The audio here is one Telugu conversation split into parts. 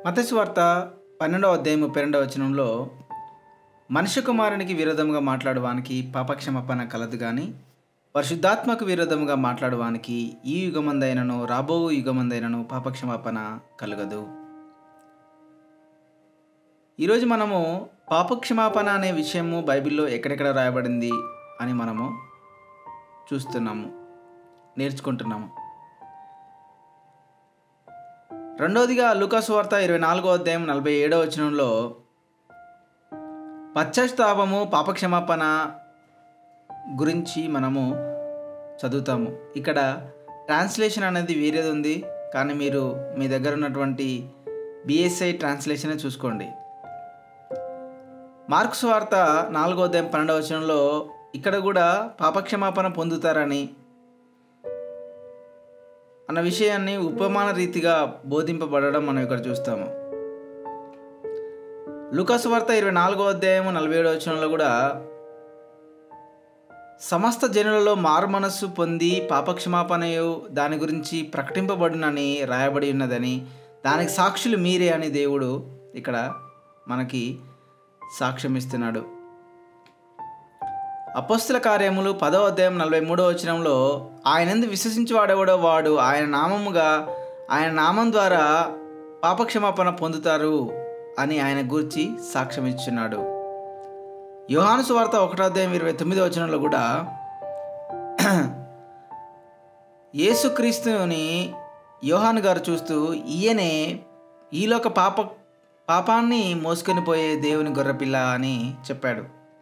మత్తయి సువార్త 12వ అధ్యాయం 32వ వచనంలో మనుష్య కుమారునికి విరోధముగా మాట్లాడువానికి పాపక్షమాపణ కలదు కానీ పరిశుద్ధాత్మకు విరోధముగా మాట్లాడువానికి ఈ యుగమందైనను రాబో యుగమందైనను పాపక్షమాపణ కలగదు. ఈరోజు మనము పాపక్షమాపణ అనే విషయము బైబిల్లో ఎక్కడెక్కడ రాయబడింది అని మనము చూస్తున్నాము, నేర్చుకుంటున్నాము. రెండవదిగా లూకా సువార్త 24వ అధ్యాయం 47వ వచనంలో పశ్చాత్తాపము పాపక్షమాపణ గురించి మనము చదువుతాము. ఇక్కడ ట్రాన్స్లేషన్ అనేది వేరేది ఉంది, కానీ మీరు మీ దగ్గర ఉన్నటువంటి బిఎస్ఐ ట్రాన్స్లేషనే చూసుకోండి. మార్కు సువార్త 4వ అధ్యాయం 12వ వచనంలో ఇక్కడ కూడా పాపక్షమాపణ పొందుతారని అన్న విషయాన్ని ఉపమాన రీతిగా బోధింపబడడం మనం ఇక్కడ చూస్తాము. లూకా సువార్త 24వ అధ్యాయం 47వ వచనంలో కూడా సమస్త జనులలో మారు మనస్సు పొంది పాపక్షమాపణయు దాని గురించి ప్రకటింపబడునని రాయబడి ఉన్నదని, దానికి సాక్షులు మీరే అని దేవుడు ఇక్కడ మనకి సాక్ష్యం ఇస్తున్నాడు. అపోస్తల కార్యములు 10వ అధ్యాయం 43వ వచనంలో ఆయనందు విశ్వసించువాడెవడో వాడు ఆయన నామం ద్వారా పాపక్షమాపణ పొందుతారు అని ఆయన గూర్చి సాక్ష్యం ఇచ్చున్నాడు. యోహాను సువార్త 1వ అధ్యాయం 29వ వచనంలో కూడా యేసుక్రీస్తుని యోహాను గారు చూస్తూ ఈయనే ఈలోక పాపాన్ని మోసుకొని పోయే దేవుని గొర్రెపిల్ల అని చెప్పాడు.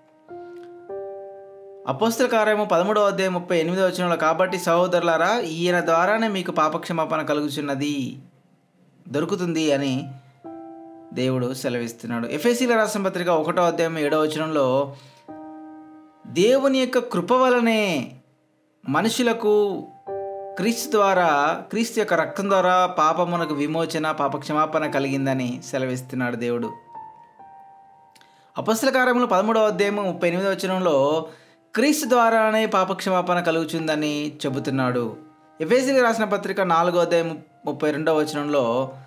అపోస్తల కార్యము 13వ అధ్యాయం 38వ వచనంలో కాబట్టి సహోదరులారా ఈయన ద్వారానే మీకు పాపక్షమాపణ దొరుకుతుంది అని దేవుడు సెలవిస్తున్నాడు. ఎఫెసీల రాసిన పత్రిక 1వ అధ్యాయం 7వ వచనంలో దేవుని యొక్క కృప వలనే మనుషులకు క్రీస్తు యొక్క రక్తం ద్వారా పాపమునకు విమోచన పాపక్షమాపణ కలిగిందని సెలవిస్తున్నాడు దేవుడు. అపోస్తల కార్యములు 13వ అధ్యాయం 38వ వచనంలో క్రీస్తు ద్వారానే పాపక్షమాపణ కలుగుతుందని చెబుతున్నాడు. ఎఫెసీయులకు రాసిన పత్రిక 4వ అధ్యాయం 32వ వచనంలో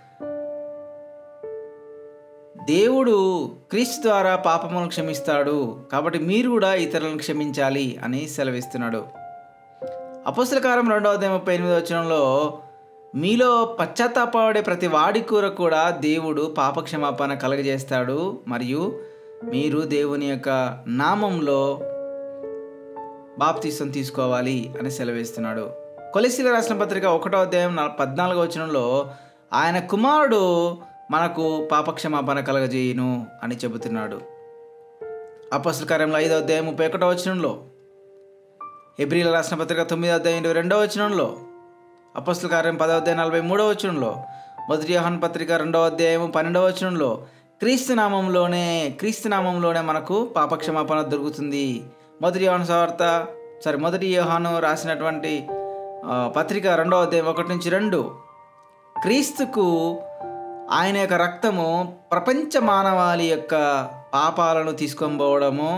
దేవుడు క్రీస్తు ద్వారా పాపములను క్షమిస్తాడు, కాబట్టి మీరు కూడా ఇతరులను క్షమించాలి అని సెలవిస్తున్నాడు. అపోస్తల కార్యం 2వ అధ్యాయం 38వ వచనంలో మీలో పశ్చాత్తాపడే ప్రతి వాడి కూడా దేవుడు పాపక్షమాపణ కలుగజేస్తాడు, మరియు మీరు దేవుని యొక్క నామంలో బాప్తీసం తీసుకోవాలి అని సెలవిస్తున్నాడు. కొలస్సీయులకు రాసిన పత్రిక 1వ అధ్యాయం 14వ వచనంలో ఆయన కుమారుడు మనకు పాపక్షమాపణ కలగజేయును అని చెబుతున్నాడు. అపోస్తల కార్యంలో 5వ అధ్యాయం 31వ వచనంలో, హెబ్రీయులకు రాసిన పత్రిక 9వ అధ్యాయం 22వ వచనంలో, అపోస్తల కార్యం 10వ అధ్యాయం 43వ వచనంలో, మొదటి యోహాను పత్రిక 2వ అధ్యాయం 12వ వచనంలో క్రీస్తు నామంలోనే మనకు పాపక్షమాపణ దొరుకుతుంది. మొదటి యోహాను రాసినటువంటి పత్రిక 2వ అధ్యాయం 1-2 క్రీస్తుకు ఆయన యొక్క రక్తము ప్రపంచ మానవాళి యొక్క పాపాలను తీసుకొని పోవడము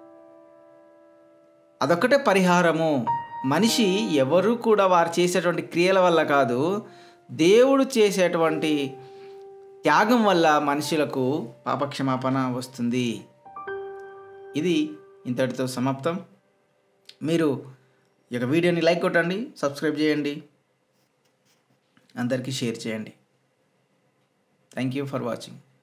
అదొక్కటే పరిహారము. మనిషి ఎవరు కూడా వారు చేసేటువంటి క్రియల వల్ల కాదు, దేవుడు చేసేటువంటి త్యాగం వల్ల మనుషులకు పాపక్షమాపణ వస్తుంది. ఇది ఇంతటితో సమాప్తం. మీరు ఈ యొక్క వీడియోని లైక్ కొట్టండి, సబ్స్క్రైబ్ చేయండి, అందరికీ షేర్ చేయండి. Thank you for watching.